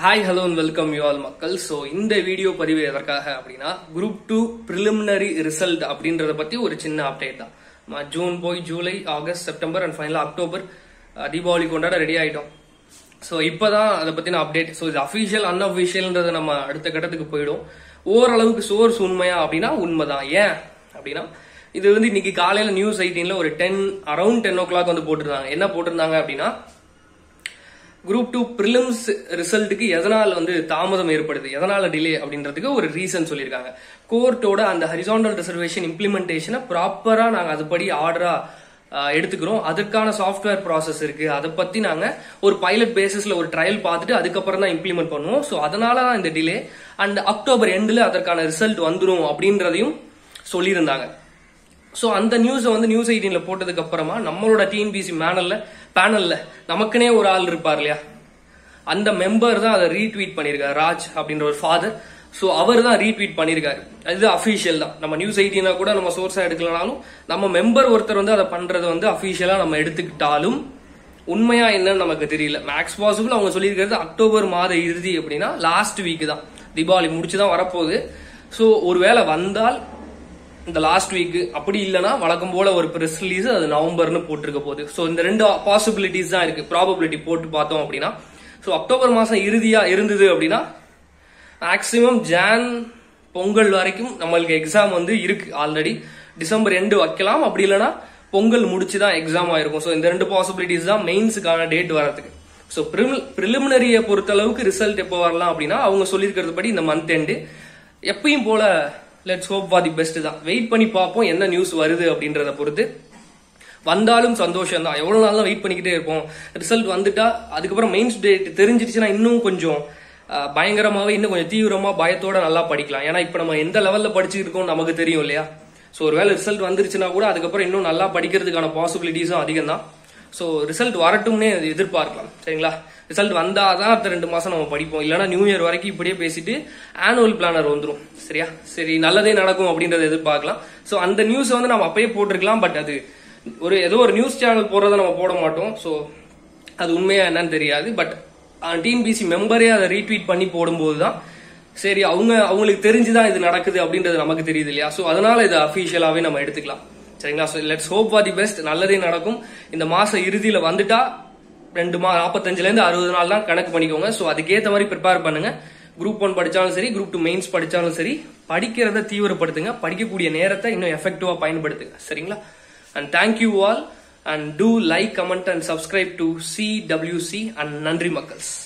Hi, hello and welcome you all மக்கள். So இந்த video பதிவு எதற்காக அப்படின்னா group 2 preliminary result அப்படின்றத பத்தி ஒரு சின்ன அப்டேட் தான். ஜூன் போய் ஜூலை ஆகஸ்ட் செப்டம்பர் அண்ட் ஃபைனலா அக்டோபர் தீபாவளி கொண்டாட ரெடி ஆயிட்டோம். ஸோ இப்பதான் அதை பத்தின அப்டேட். ஸோ இது அஃபீஷியல் அன்அஃபீஷியல்ன்றத நம்ம அடுத்த கட்டத்துக்கு போயிடும். ஓரளவுக்கு சோர்ஸ் உண்மையா அப்படின்னா உண்மைதான். ஏன் அப்படின்னா இது வந்து இன்னைக்கு காலையில நியூஸ் 18ல ஒரு அரௌண்ட் 10 o'clock வந்து போட்டிருந்தாங்க. என்ன போட்டிருந்தாங்க அப்படின்னா குரூப் 2 பிரிலிம்ஸ் ரிசல்ட்டுக்கு எதனால் வந்து தாமதம் ஏற்படுது, எதனால டிலே அப்படின்றதுக்கு ஒரு ரீசன் சொல்லியிருக்காங்க. கோர்ட்டோட அந்த ஹரிசாண்டல் ரிசர்வேஷன் இம்ப்ளிமெண்டேஷனை ப்ராப்பரா நாங்க அதுபடி ஆர்டரா எடுத்துக்கிறோம். அதுக்கான சாஃப்ட்வேர் ப்ராசஸ் இருக்கு. அதை பத்தி நாங்க ஒரு பைலட் பேசிஸ்ல ஒரு ட்ரையல் பார்த்துட்டு அதுக்கப்புறம் தான் இம்ப்ளிமெண்ட் பண்ணுவோம். ஸோ அதனால தான் இந்த டிலே. அண்ட் அக்டோபர் எண்ட்ல அதற்கான ரிசல்ட் வந்துடும் அப்படின்றதையும் சொல்லியிருந்தாங்க. ஸோ அந்த நியூஸை வந்து நியூஸ் 18ல போட்டதுக்கு அப்புறமா நம்மளோட டிஎன்பிசி பேனல்ல நமக்குனே ஒரு ஆள் இருப்பார் இல்லையா, அந்த மெம்பர் தான் அதை ரீட்வீட் பண்ணிருக்காரு. ராஜ் அப்படின்ற ஒரு ஃபாதர். ஸோ அவர் தான் ரீட்வீட் பண்ணிருக்காரு. அது அஃபீஷியல் தான். நம்ம நியூஸ் 18 கூட நம்ம சோர்ஸா எடுக்கலனாலும் நம்ம மெம்பர் ஒருத்தர் வந்து அதை பண்றது வந்து அஃபீஷியலா நம்ம எடுத்துக்கிட்டாலும் உண்மையா என்னன்னு நமக்கு தெரியல. மேக்ஸ் பாசிபிள் அவங்க சொல்லியிருக்கிறது அக்டோபர் மாத இறுதி அப்படின்னா லாஸ்ட் வீக் தான், தீபாவளி முடிச்சுதான் வரப்போகுது. ஸோ ஒருவேளை வந்தால் இந்த லாஸ்ட் வீக், அப்படி இல்லைன்னா வழக்கம் போல ஒரு பிரஸ் ரிலீஸ் அது நவம்பர்னு போட்டிருக்க போகுது. ஸோ இந்த ரெண்டு பாசிபிலிட்டிஸ் தான் இருக்கு. ப்ராபபிலிட்டி போட்டு பார்த்தோம் அப்படின்னா ஸோ அக்டோபர் மாசம் இறுதியா இருந்தது அப்படின்னா மேக்சிமம் பொங்கல் வரைக்கும் நம்மளுக்கு எக்ஸாம் வந்து இருக்கு. ஆல்ரெடி டிசம்பர் எண்டு வைக்கலாம், அப்படி இல்லைன்னா பொங்கல் முடிச்சுதான் எக்ஸாம் ஆயிருக்கும். ஸோ இந்த ரெண்டு பாசிபிலிட்டிஸ் தான் மெயின்ஸுக்கான டேட் வரதுக்கு. ஸோ பிரிலிமினரியை பொறுத்த அளவுக்கு ரிசல்ட் எப்போ வரலாம் அப்படின்னா அவங்க சொல்லியிருக்கிறது படி இந்த மந்த் எண்டு. எப்பயும் போல let's hope for the best தான். வெயிட் பண்ணி பார்ப்போம் என்ன நியூஸ் வருது அப்படின்றத பொறுத்து. வந்தாலும் சந்தோஷம் தான். எவ்வளவு நாள் தான் வெயிட் பண்ணிக்கிட்டே இருப்போம். ரிசல்ட் வந்துட்டா அதுக்கப்புறம் மெயின்ஸ் டேட் தெரிஞ்சிருச்சுன்னா இன்னும் கொஞ்சம் பயங்கரமாவே, இன்னும் கொஞ்சம் தீவிரமா பயத்தோட நல்லா படிக்கலாம். ஏன்னா இப்ப நம்ம எந்த லெவல்ல படிச்சுட்டு இருக்கோம் நமக்கு தெரியும் இல்லையா. ஸோ ஒருவேளை ரிசல்ட் வந்துருச்சுன்னா கூட அதுக்கப்புறம் இன்னும் நல்லா படிக்கிறதுக்கான பாசிபிலிட்டிஸும் அதிகம் தான். ஸோ ரிசல்ட் வரட்டும்னே எதிர்பார்க்கலாம். சரிங்களா. ரிசல்ட் வந்தாதான் அடுத்த 2 மாசம் நம்ம படிப்போம். இல்லைன்னா நியூ இயர் வரைக்கும் இப்படியே பேசிட்டு ஆனுவல் பிளானர் வந்துடும். சரியா, சரி நல்லதே நடக்கும் அப்படின்றத எதிர்பார்க்கலாம். ஸோ அந்த நியூஸ் வந்து நம்ம அப்பயே போட்டிருக்கலாம். பட் அது ஏதோ ஒரு நியூஸ் சேனல் போடுறத நம்ம போட மாட்டோம். ஸோ அது உண்மையா என்னன்னு தெரியாது. பட் டிஎன்பிசி மெம்பரே அதை ரீட்வீட் பண்ணி போடும்போது தான் சரி அவங்களுக்கு தெரிஞ்சுதான் இது நடக்குது அப்படின்றது நமக்கு தெரியுது இல்லையா. ஸோ அதனால இதை அபிஷியலாவே நம்ம எடுத்துக்கலாம். சரிங்களா. So let's hope for the best. நல்லதே நடக்கும். இந்த மாசம் இறுதியில வந்துட்டா 45ல இருந்து 60 நாள் தான் கணக்கு பண்ணிக்கோங்க. ஸோ அதுக்கேற்ற மாதிரி ப்ரிப்பேர் பண்ணுங்க. குரூப் 1 படிச்சாலும் சரி, குரூப் 2 மெயின்ஸ் படிச்சாலும் சரி, படிக்கிறத தீவிரப்படுத்துங்க. படிக்கக்கூடிய நேரத்தை இன்னும் எஃபெக்டிவா பயன்படுத்துங்க. சரிங்களா. And thank you all and do like, comment and subscribe to CWC and நன்றி மக்கள்ஸ்.